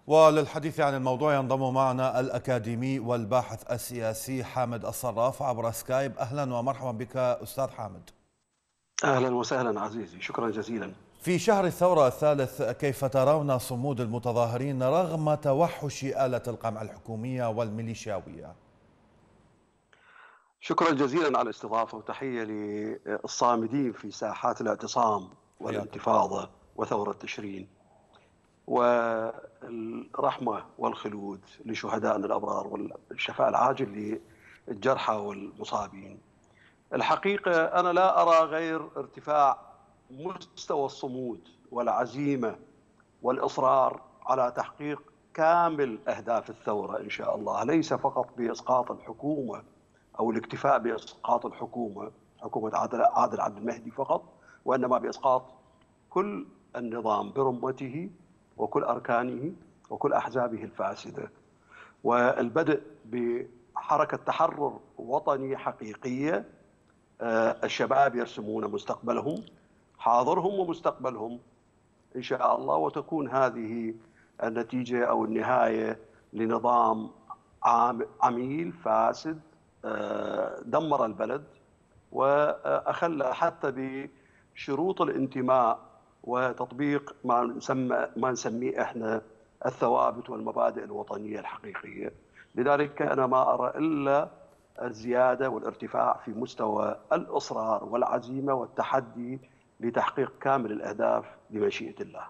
وللحديث عن الموضوع ينضم معنا الأكاديمي والباحث السياسي حامد الصراف عبر سكايب. أهلا ومرحبا بك أستاذ حامد. أهلا وسهلا عزيزي، شكرا جزيلا. في شهر الثورة الثالث، كيف ترون صمود المتظاهرين رغم توحش آلة القمع الحكومية والميليشياوية؟ شكرا جزيلا على الاستضافة، وتحية للصامدين في ساحات الاعتصام حياك الله. والانتفاضة وثورة تشرين، والرحمة والخلود لشهدائنا الأبرار والشفاء العاجل للجرحى والمصابين. الحقيقة أنا لا أرى غير ارتفاع مستوى الصمود والعزيمة والإصرار على تحقيق كامل أهداف الثورة إن شاء الله، ليس فقط بإسقاط الحكومة أو الاكتفاء بإسقاط حكومة عادل عبد المهدي فقط، وإنما بإسقاط كل النظام برمته وكل أركانه وكل أحزابه الفاسدة، والبدء بحركة تحرر وطني حقيقية. الشباب يرسمون مستقبلهم، حاضرهم ومستقبلهم إن شاء الله، وتكون هذه النتيجة أو النهاية لنظام عميل فاسد دمر البلد وأخل حتى بشروط الانتماء وتطبيق ما نسميه احنا الثوابت والمبادئ الوطنية الحقيقية. لذلك أنا ما أرى إلا الزيادة والارتفاع في مستوى الإصرار والعزيمة والتحدي لتحقيق كامل الأهداف بمشيئة الله.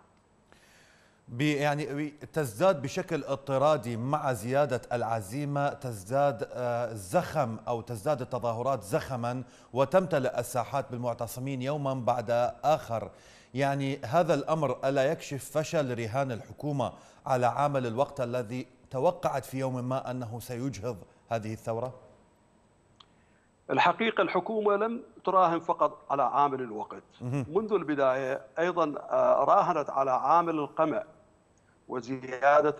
يعني تزداد بشكل اضطرادي مع زيادة العزيمة، تزداد زخم أو تزداد التظاهرات زخما وتمتلئ الساحات بالمعتصمين يوما بعد آخر. يعني هذا الأمر ألا يكشف فشل رهان الحكومة على عامل الوقت الذي توقعت في يوم ما أنه سيجهض هذه الثورة؟ الحقيقة الحكومة لم تراهن فقط على عامل الوقت، منذ البداية أيضا راهنت على عامل القمع وزيادة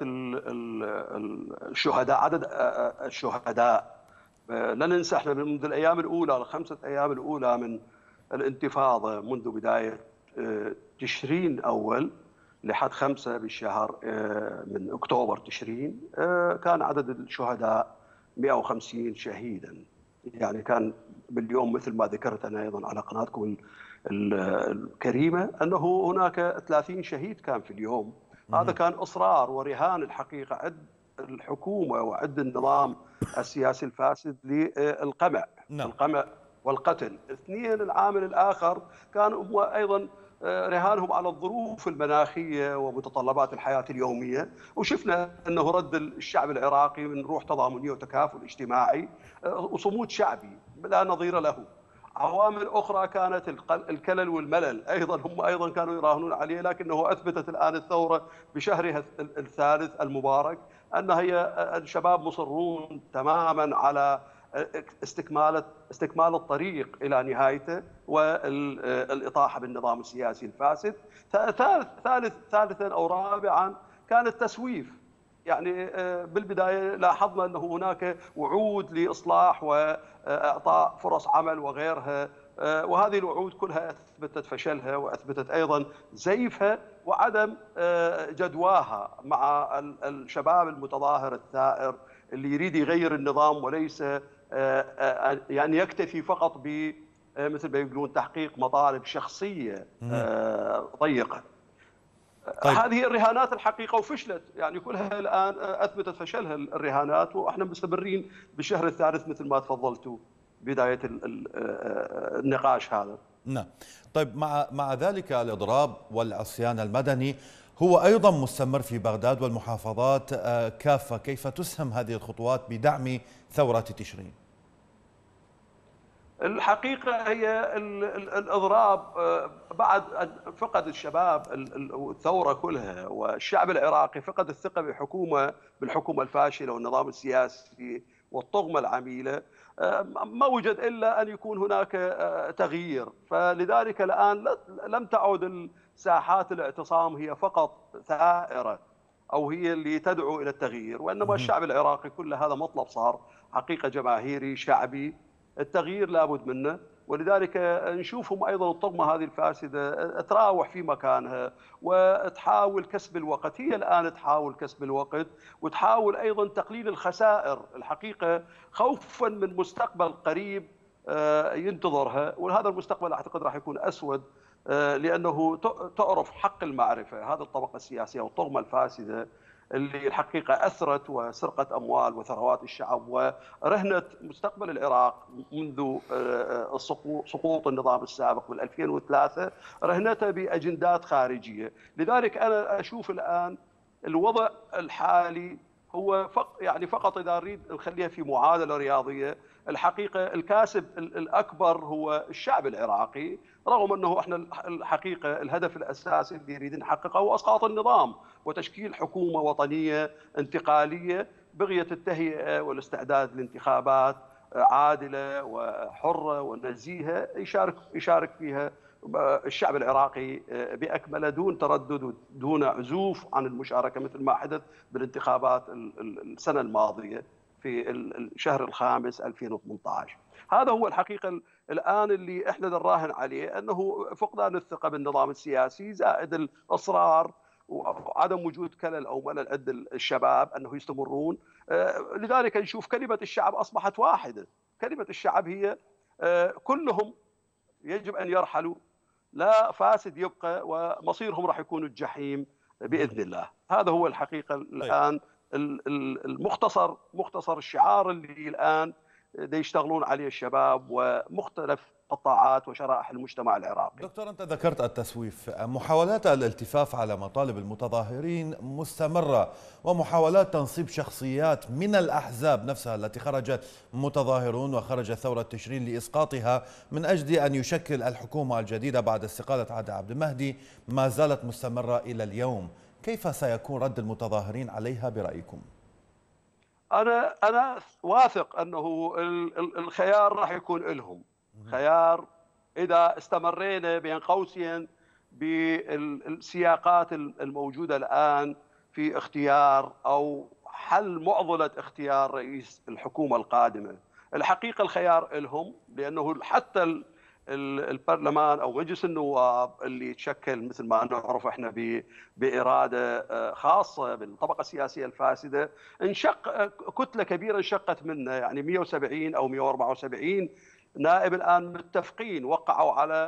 الشهداء، عدد الشهداء. لا ننسى احنا منذ الأيام الأولى، الخمسة أيام الأولى من الانتفاضة، منذ بداية تشرين أول لحد 5 بالشهر من أكتوبر تشرين، كان عدد الشهداء 150 شهيدا. يعني كان باليوم مثل ما ذكرت أنا أيضا على قناتكم الكريمة أنه هناك 30 شهيد كان في اليوم. هذا كان إصرار ورهان الحقيقة عد الحكومة وعد النظام السياسي الفاسد للقمع. نعم. القمع والقتل. اثنين، العامل الآخر كان هو أيضا رهانهم على الظروف المناخية ومتطلبات الحياة اليومية، وشفنا أنه رد الشعب العراقي من روح تضامنية وتكافل اجتماعي وصمود شعبي لا نظير له. عوامل أخرى كانت الكلل والملل، هم أيضا كانوا يراهنون عليه، لكنه أثبتت الآن الثورة بشهرها الثالث المبارك أن هي الشباب مصرون تماما على استكمال الطريق إلى نهايته والإطاحة بالنظام السياسي الفاسد. ثالثا أو رابعا كان التسويف. يعني بالبداية لاحظنا أنه هناك وعود لإصلاح وإعطاء فرص عمل وغيرها، وهذه الوعود كلها أثبتت فشلها وأثبتت أيضا زيفها وعدم جدواها مع الشباب المتظاهر الثائر اللي يريد يغير النظام، وليس يعني يكتفي فقط ب مثل ما يقولون تحقيق مطالب شخصية ضيقة. طيب. هذه الرهانات الحقيقة وفشلت، يعني كلها الآن أثبتت فشلها الرهانات، وإحنا مستمرين بالشهر الثالث مثل ما تفضلتوا بداية النقاش هذا. نعم. طيب، مع ذلك الإضراب والعصيان المدني هو أيضا مستمر في بغداد والمحافظات كافة. كيف تسهم هذه الخطوات بدعم ثورة تشرين؟ الحقيقة هي الإضراب بعد أن فقد الشباب الثورة كلها، والشعب العراقي فقد الثقة بالحكومة الفاشلة والنظام السياسي والطغمة العميلة، ما وجد إلا أن يكون هناك تغيير. فلذلك الآن لم تعد ساحات الاعتصام هي فقط ثائرة أو هي اللي تدعو إلى التغيير، وإنما الشعب العراقي كله هذا مطلب صار حقيقة جماهيري شعبي. التغيير لابد منه، ولذلك نشوفهم ايضا الطغمه هذه الفاسده تراوح في مكانها وتحاول كسب الوقت، هي الان تحاول كسب الوقت وتحاول ايضا تقليل الخسائر الحقيقه خوفا من مستقبل قريب ينتظرها، وهذا المستقبل اعتقد راح يكون اسود لانه تعرف حق المعرفه، هذه الطبقه السياسيه والطغمه الفاسده اللي الحقيقه اثرت وسرقت اموال وثروات الشعب ورهنت مستقبل العراق منذ سقوط النظام السابق بال 2003 رهنته باجندات خارجيه، لذلك انا اشوف الان الوضع الحالي هو فقط اذا نريد نخليها في معادله رياضيه، الحقيقه الكاسب الاكبر هو الشعب العراقي، رغم انه احنا الحقيقه الهدف الاساسي اللي نريد نحققه هو اسقاط النظام وتشكيل حكومه وطنيه انتقاليه بغيه التهيئه والاستعداد لانتخابات عادله وحره ونزيهه يشارك فيها الشعب العراقي باكمله دون تردد ودون عزوف عن المشاركه مثل ما حدث بالانتخابات السنه الماضيه في الشهر الخامس 2018. هذا هو الحقيقه الان اللي احنا نراهن عليه، انه فقدان الثقه بالنظام السياسي زائد الاصرار وعدم وجود كلل او ملل عند الشباب انه يستمرون، لذلك نشوف كلمه الشعب اصبحت واحده، كلمه الشعب هي كلهم يجب ان يرحلوا، لا فاسد يبقى ومصيرهم راح يكون الجحيم باذن الله. هذا هو الحقيقه الان مختصر الشعار اللي الان يشتغلون عليه الشباب ومختلف قطاعات وشرائح المجتمع العراقي. دكتور، أنت ذكرت التسويف، محاولات الالتفاف على مطالب المتظاهرين مستمرة، ومحاولات تنصيب شخصيات من الأحزاب نفسها التي خرجت متظاهرون وخرجت ثورة تشرين لإسقاطها من أجل أن يشكل الحكومة الجديدة بعد استقالة عادل عبد المهدي ما زالت مستمرة إلى اليوم. كيف سيكون رد المتظاهرين عليها برأيكم؟ أنا واثق أنه الخيار راح يكون لهم، خيار إذا استمرينا بين قوسين بالسياقات الموجودة الآن في اختيار أو حل معضلة اختيار رئيس الحكومة القادمة. الحقيقة الخيار لهم، لأنه حتى البرلمان او مجلس النواب اللي يتشكل مثل ما نعرف احنا باراده خاصه بالطبقه السياسيه الفاسده، انشق كتله كبيره انشقت منه، يعني 170 او 174 نائب الان متفقين وقعوا على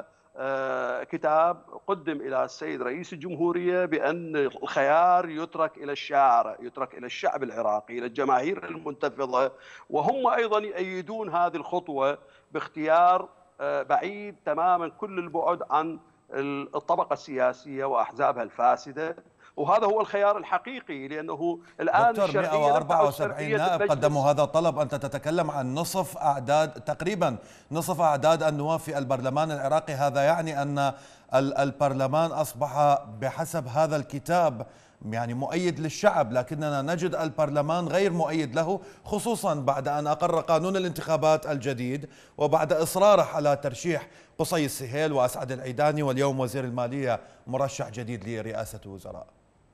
كتاب قدم الى السيد رئيس الجمهوريه بان الخيار يترك الى الشارع، يترك الى الشعب العراقي، الى الجماهير المنتفضه، وهم ايضا يؤيدون هذه الخطوه باختيار بعيد تماما كل البعد عن الطبقة السياسية وأحزابها الفاسدة، وهذا هو الخيار الحقيقي، لأنه الآن دكتور 174 نائب قدموا هذا الطلب، أنت تتكلم عن نصف أعداد، تقريبا نصف أعداد النواب في البرلمان العراقي. هذا يعني أن البرلمان أصبح بحسب هذا الكتاب يعني مؤيد للشعب، لكننا نجد البرلمان غير مؤيد له، خصوصا بعد أن أقر قانون الانتخابات الجديد وبعد إصراره على ترشيح قصي السهيل وأسعد العيداني، واليوم وزير المالية مرشح جديد لرئاسة الوزراء.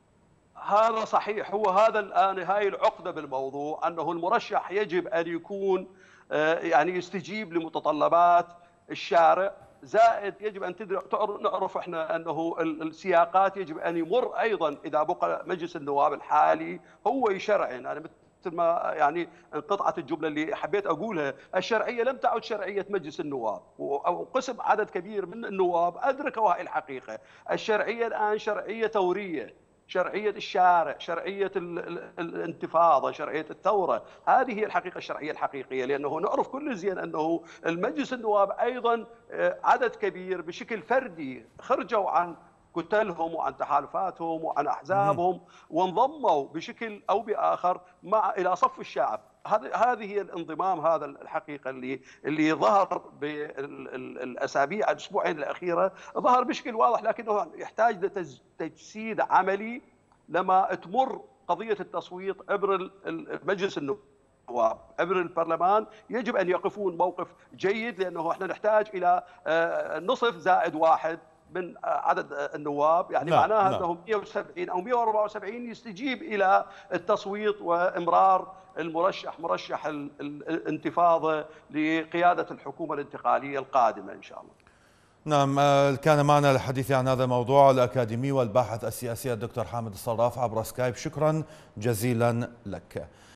هذا صحيح، هو هذا الآن هاي العقدة بالموضوع، أنه المرشح يجب أن يكون يعني يستجيب لمتطلبات الشارع، زائد يجب ان نعرف احنا انه السياقات يجب ان يمر ايضا، اذا بقى مجلس النواب الحالي هو يشرعن، انا مثل ما يعني انقطعت الجمله اللي حبيت اقولها، الشرعيه لم تعد شرعيه مجلس النواب، وقسم عدد كبير من النواب ادركوا هاي الحقيقه، الشرعيه الان شرعيه ثوريه، شرعية الشارع، شرعية الانتفاضة، شرعية الثورة، هذه هي الحقيقة الشرعية الحقيقية، لأنه نعرف كل زين أنه المجلس النواب أيضا عدد كبير بشكل فردي خرجوا عن كتلهم وعن تحالفاتهم وعن أحزابهم وانضموا بشكل أو بآخر إلى صف الشعب. هذه هي الانضمام، هذا الحقيقه اللي ظهر بالاسابيع الاسبوعين الاخيره، ظهر بشكل واضح، لكنه يحتاج لتجسيد عملي لما تمر قضيه التصويت عبر مجلس النواب، عبر البرلمان، يجب ان يقفون موقف جيد، لانه احنا نحتاج الى نصف زائد واحد من عدد النواب، يعني معناها أنه 170 أو 174 يستجيب إلى التصويت وإمرار مرشح الانتفاضة لقيادة الحكومة الانتقالية القادمة إن شاء الله. نعم، كان معنا الحديث عن هذا الموضوع الأكاديمي والباحث السياسي الدكتور حامد الصراف عبر سكايب. شكرا جزيلا لك.